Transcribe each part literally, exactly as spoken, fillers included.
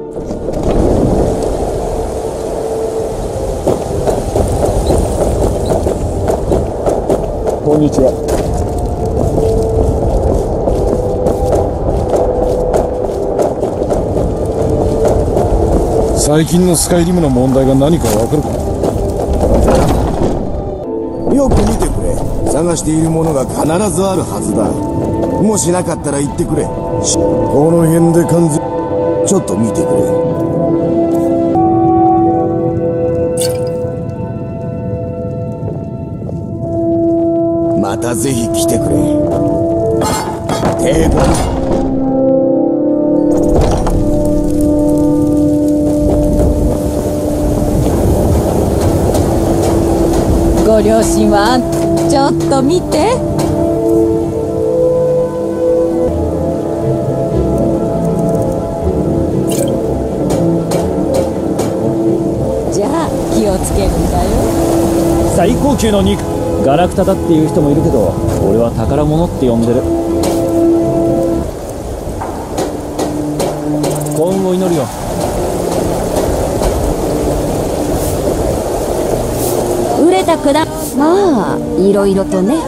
こんにちは。最近のスカイリムの問題が何かわかるか？ よく見てくれ。探しているものが必ずあるはずだ。もしなかったら言ってくれ。この辺で完全。ちょっと見てくれ。またぜひ来てくれ。抵抗。 ご両親はちょっと見て。じゃあ気をつけるんだよ。 最高級の肉、ガラクタだっていう人もいるけど、俺は宝物って呼んでる。幸運を祈るよ。 売れた果物、まあいろいろとね。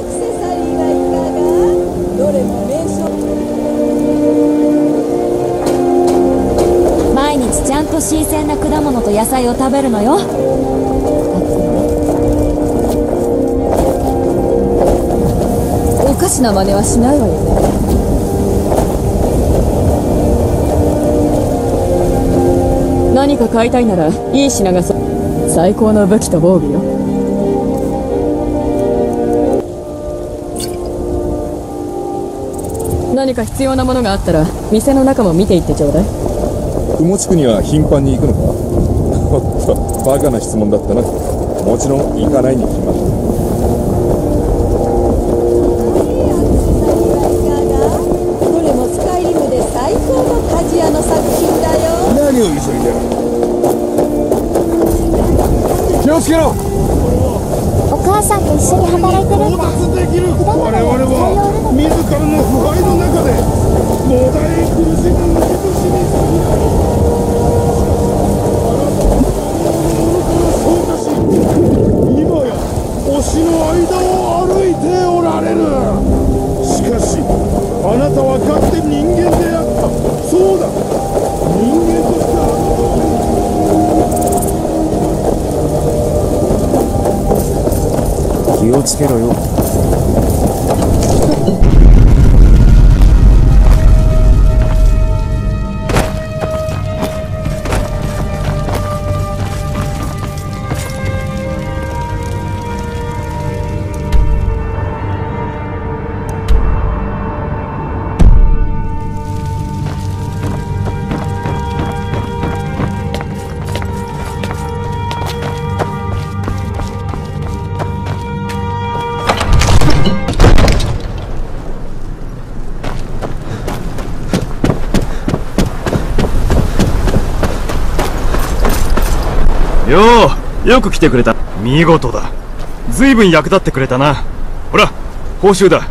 毎日ちゃんと新鮮な果物と野菜を食べるのよ。おかしな真似はしないわよね。何か買いたいならいい品がそ最高の武器と防備よ。何か必要なものがあったら店の中も見ていってちょうだい。 雲地区には頻繁に行くのか？おっと、バカな質問だったな。もちろん行かないに決まってる。 どれもスカイリムで最高の鍛冶屋の作品だよ。 何を急いでる？ 気をつけろ。 お母さんと一緒に働いてるんだ。 我々は自らの腐敗の中でもだえ苦しむ虫と死にすぎない。そうだし、今や推しの間を歩いておられる。しかしあなたはかつて人間であった。そうだ、人間としてあなたは気をつけろよ。 よう、よく来てくれた。見事だ。ずいぶん役立ってくれたな。ほら、報酬だ。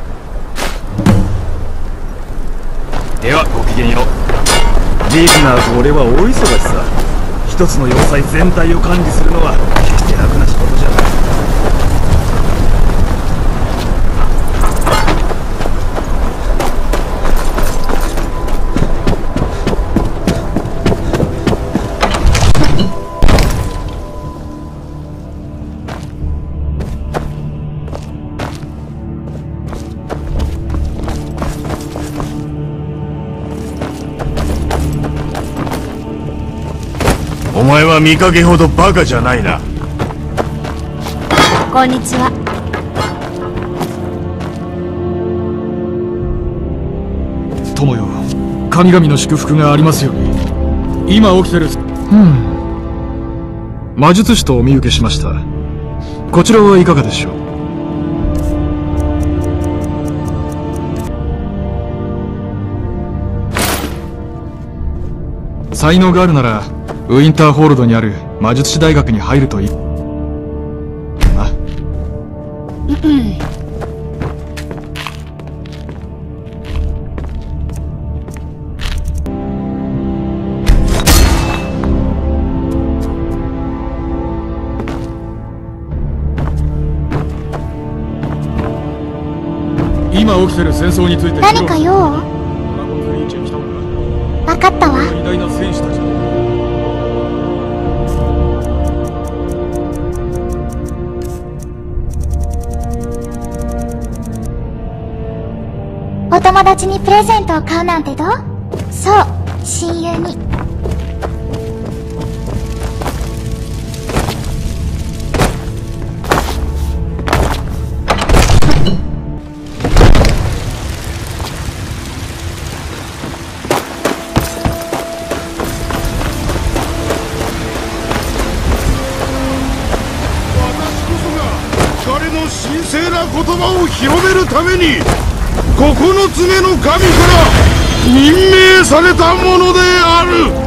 ではごきげんよう。リーナーと俺は大忙しさ。一つの要塞全体を管理するのは決して楽な仕事じゃない。お前は見かけほどバカじゃないな。 こんにちは。 友よ、神々の祝福がありますように。今起きてる。うん魔術師とお見受けしました。こちらはいかがでしょう。才能があるならウィンターホールドにある魔術師大学に入るといいな。 起きてる戦争について何か用？ ドラゴンズリーチへ来たのわかったわ。 が偉大な戦士たちだ。 お友達にプレゼントを買うなんてどう？そう、親友に。 彼の神聖な言葉を広めるために九つ目の神から任命されたものである。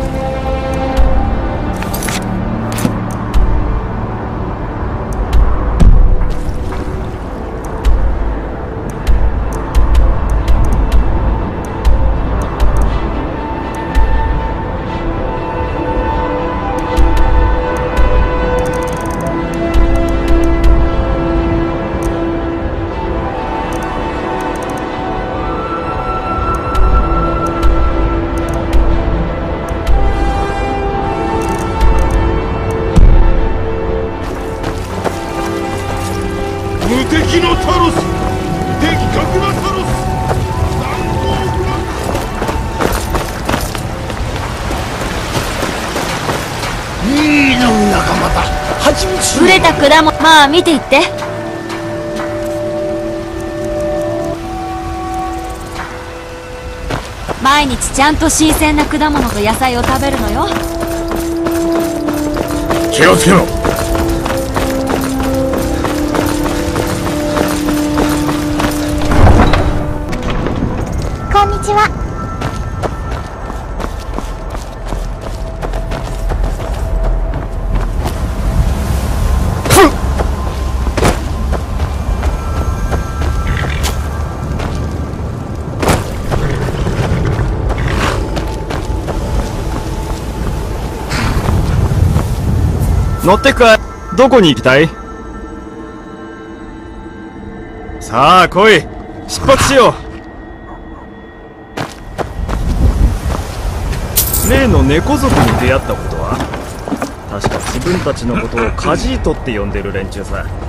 無敵のタロス、的確なタロス、残光ブラック。いいの仲間だ。蜂蜜売れた果物、まあ見ていって。毎日ちゃんと新鮮な果物と野菜を食べるのよ。 気をつけろ。 こんにちは。 乗ってくか。どこに行きたい？さあ来い、出発しよう。例の猫族に出会ったことは？確か自分たちのことをカジートって呼んでる連中さ。